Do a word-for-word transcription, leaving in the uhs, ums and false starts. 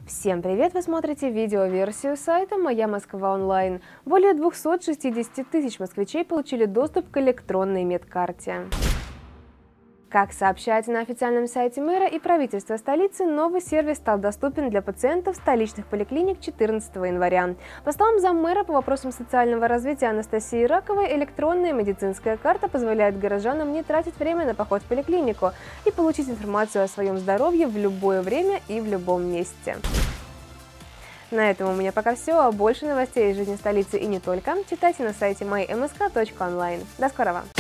Всем привет! Вы смотрите видеоверсию сайта «Моя Москва онлайн». Более двухсот шестидесяти тысяч москвичей получили доступ к электронной медкарте. Как сообщается на официальном сайте мэра и правительства столицы, новый сервис стал доступен для пациентов столичных поликлиник четырнадцатого января. По словам заммэра по вопросам социального развития Анастасии Раковой, электронная медицинская карта позволяет горожанам не тратить время на поход в поликлинику и получить информацию о своем здоровье в любое время и в любом месте. На этом у меня пока все, а больше новостей из жизни столицы и не только читайте на сайте май эм эс ка точка онлайн. До скорого!